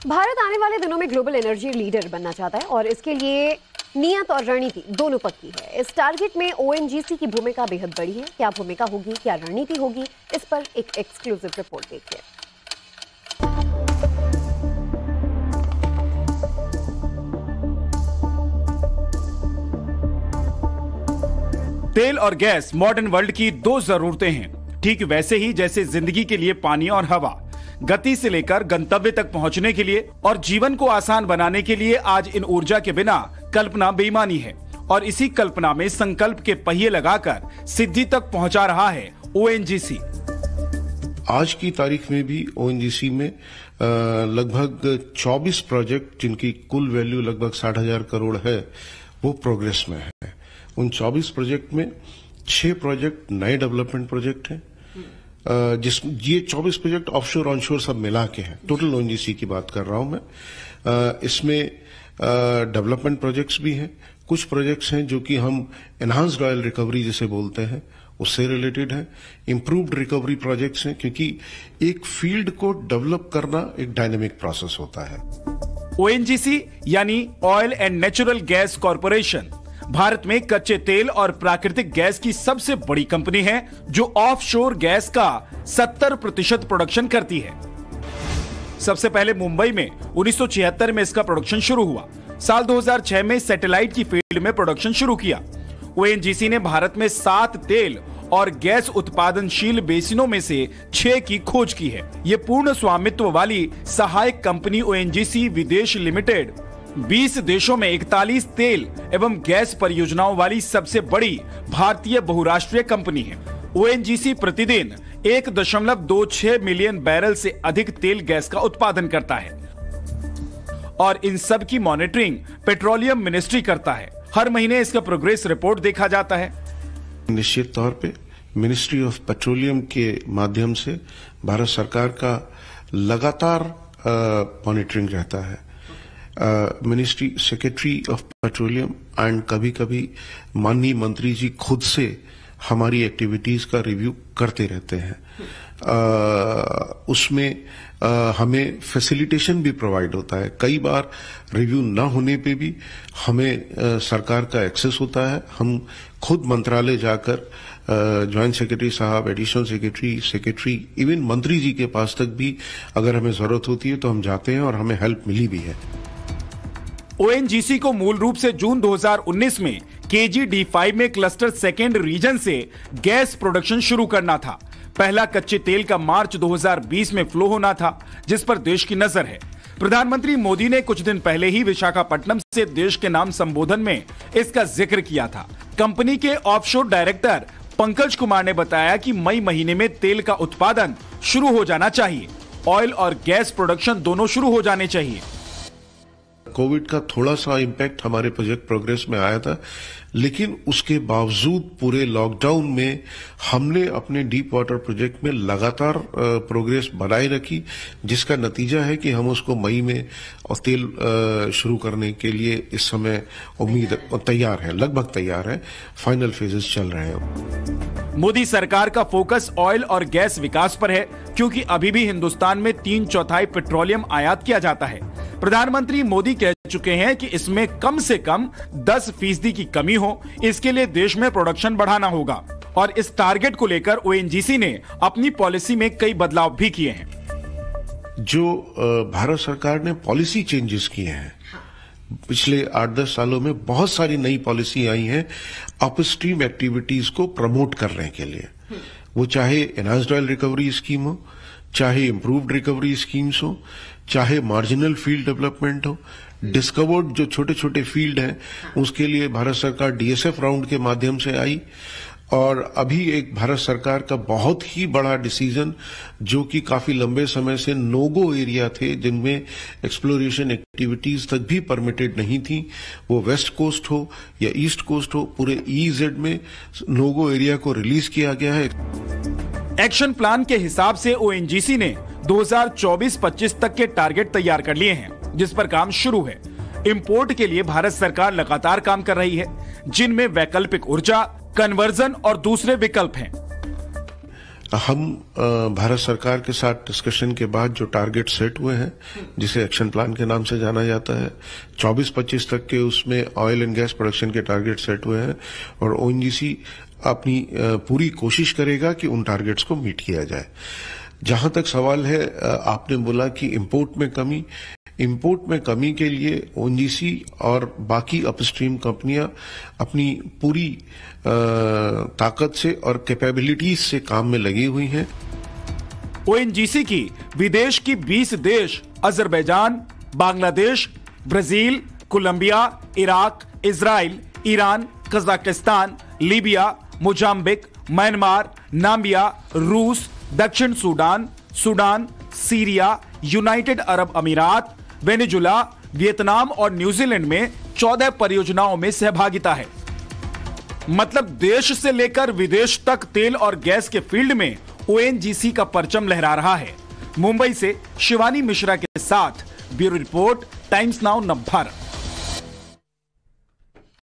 भारत आने वाले दिनों में ग्लोबल एनर्जी लीडर बनना चाहता है और इसके लिए नियत और रणनीति दोनों पक्की है। इस टारगेट में ओएनजीसी की भूमिका बेहद बड़ी है। क्या भूमिका होगी, क्या रणनीति होगी, इस पर एक एक्सक्लूसिव रिपोर्ट देखिए। तेल और गैस मॉडर्न वर्ल्ड की दो जरूरतें हैं, ठीक वैसे ही जैसे जिंदगी के लिए पानी और हवा। गति से लेकर गंतव्य तक पहुंचने के लिए और जीवन को आसान बनाने के लिए आज इन ऊर्जा के बिना कल्पना बेईमानी है और इसी कल्पना में संकल्प के पहिए लगाकर सिद्धि तक पहुंचा रहा है ओएनजीसी। आज की तारीख में भी ओएनजीसी में लगभग 24 प्रोजेक्ट जिनकी कुल वैल्यू लगभग 60,000 करोड़ है वो प्रोग्रेस में है। उन 24 प्रोजेक्ट में 6 प्रोजेक्ट नए डेवलपमेंट प्रोजेक्ट हैं, ये 24 प्रोजेक्ट ऑफशोर ऑनशोर सब मिला के हैं। टोटल ओएनजीसी की बात कर रहा हूं मैं। इसमें डेवलपमेंट प्रोजेक्ट्स भी हैं, कुछ प्रोजेक्ट्स हैं जो कि हम एनहांस्ड ऑयल रिकवरी जिसे बोलते हैं उससे रिलेटेड है। इंप्रूव्ड रिकवरी प्रोजेक्ट्स हैं क्योंकि एक फील्ड को डेवलप करना एक डायनेमिक प्रोसेस होता है। ओएनजीसी यानी oil and natural gas corporation Bharat में कच्चे तेल और प्राकृतिक गैस की सबसे बड़ी कंपनी है जो ऑफशोर गैस का 70% प्रोडक्शन करती है। सबसे पहले मुंबई में 1976 में इसका प्रोडक्शन शुरू हुआ। साल 2006 में सैटेलाइट की फील्ड में प्रोडक्शन शुरू किया। ओएनजीसी ने भारत में 7 तेल और गैस उत्पादनशील बेसिनों में से 6 की खोज की है। ये पूर्ण स्वामित्व वाली सहायक कंपनी ओएनजीसी विदेश लिमिटेड 20 देशों में 41 तेल एवं गैस परियोजनाओं वाली सबसे बड़ी भारतीय बहुराष्ट्रीय कंपनी है। ओएनजीसी प्रतिदिन 1.26 मिलियन बैरल से अधिक तेल गैस का उत्पादन करता है और इन सब की मॉनिटरिंग पेट्रोलियम मिनिस्ट्री करता है। हर महीने इसका प्रोग्रेस रिपोर्ट देखा जाता है। निश्चित तौर पे मिनिस्ट्री ऑफ पेट्रोलियम के माध्यम से भारत सरकार का लगातार मॉनिटरिंग रहता है। Ministry secretary of petroleum and कभी कभी माननीय मंत्री जी खुद से हमारी एक्टिविटीज का रिव्यू करते रहते हैं। उसमें हमें फैसिलिटेशन भी प्रोवाइड होता है। कई बार रिव्यू न होने पे भी हमें सरकार का एक्सेस होता है। हम खुद मंत्रालय जाकर ज्वाइंट सेक्रेटरी साहब, एडिशनल सेक्रेटरी, इवन मंत्री जी के पास तक भी अगर हमें जरूरत होती है तो हम जाते हैं और हमें हेल्प मिली भी है। ओएनजीसी को मूल रूप से जून 2019 में KG-D5 में क्लस्टर सेकेंड रीजन से गैस प्रोडक्शन शुरू करना था। पहला कच्चे तेल का मार्च 2020 में फ्लो होना था, जिस पर देश की नजर है। प्रधानमंत्री मोदी ने कुछ दिन पहले ही विशाखापट्टनम से देश के नाम संबोधन में इसका जिक्र किया था। कंपनी के ऑफशोर डायरेक्टर पंकज कुमार ने बताया कि मई महीने में तेल का उत्पादन शुरू हो जाना चाहिए। ऑयल और गैस प्रोडक्शन दोनों शुरू हो जाने चाहिए। कोविड का थोड़ा सा इम्पैक्ट हमारे प्रोजेक्ट प्रोग्रेस में आया था, लेकिन उसके बावजूद पूरे लॉकडाउन में हमने अपने डीप वाटर प्रोजेक्ट में लगातार प्रोग्रेस बनाए रखी, जिसका नतीजा है कि हम उसको मई में और तेल शुरू करने के लिए इस समय उम्मीद तैयार है, लगभग तैयार है। फाइनल फेजेस चल रहे हैं। मोदी सरकार का फोकस ऑयल और गैस विकास पर है क्योंकि अभी भी हिंदुस्तान में 3/4 पेट्रोलियम आयात किया जाता है। प्रधानमंत्री मोदी कह चुके हैं कि इसमें कम से कम 10% की कमी हो, इसके लिए देश में प्रोडक्शन बढ़ाना होगा और इस टारगेट को लेकर ओएनजीसी ने अपनी पॉलिसी में कई बदलाव भी किए हैं। जो भारत सरकार ने पॉलिसी चेंजेस किए हैं पिछले 8-10 सालों में, बहुत सारी नई पॉलिसी आई हैं अपस्ट्रीम एक्टिविटीज को प्रमोट करने के लिए। वो चाहे एनहांस्ड ऑयल रिकवरी स्कीम हो, चाहे इंप्रूव्ड रिकवरी स्कीम्स हो, चाहे मार्जिनल फील्ड डेवलपमेंट हो, डिस्कवर्ड जो छोटे छोटे फील्ड हैं उसके लिए भारत सरकार डीएसएफ राउंड के माध्यम से आई। और अभी एक भारत सरकार का बहुत ही बड़ा डिसीजन जो कि काफी लंबे समय से नोगो एरिया थे, जिनमें एक्सप्लोरेशन एक्टिविटीज तक भी परमिटेड नहीं थी, वो वेस्ट कोस्ट हो या ईस्ट कोस्ट हो, पूरे ईजेड में नोगो एरिया को रिलीज किया गया है। एक्शन प्लान के हिसाब से ओएनजीसी ने 2024-25 तक के टारगेट तैयार कर लिए हैं, जिस पर काम शुरू है। इंपोर्ट के लिए भारत सरकार लगातार काम कर रही है, जिनमें वैकल्पिक ऊर्जा, कन्वर्जन और दूसरे विकल्प हैं। हम भारत सरकार के साथ डिस्कशन के बाद जो टारगेट सेट हुए हैं, जिसे एक्शन प्लान के नाम से जाना जाता है, 24-25 तक के उसमें ऑयल एंड गैस प्रोडक्शन के टारगेट सेट हुए हैं और ओएनजीसी अपनी पूरी कोशिश करेगा कि उन टारगेट्स को मीट किया जाए। जहां तक सवाल है, आपने बोला कि इंपोर्ट में कमी के लिए ओएनजीसी और बाकी अपस्ट्रीम कंपनियां अपनी पूरी ताकत से और कैपेबिलिटीज से काम में लगी हुई हैं। ओएनजीसी की विदेश की 20 देश Azerbaijan, Bangladesh, Brazil, Colombia, Iraq, Israel, Iran, Kazakhstan, Libya, Mozambique, Myanmar, Namibia, रूस, दक्षिण सूडान, सीरिया, यूनाइटेड अरब अमीरात, वेनेजुला, वियतनाम और न्यूजीलैंड में 14 परियोजनाओं में सहभागिता है। मतलब देश से लेकर विदेश तक तेल और गैस के फील्ड में ओएनजीसी का परचम लहरा रहा है। मुंबई से शिवानी मिश्रा के साथ bureau report, Times Now Navbharat.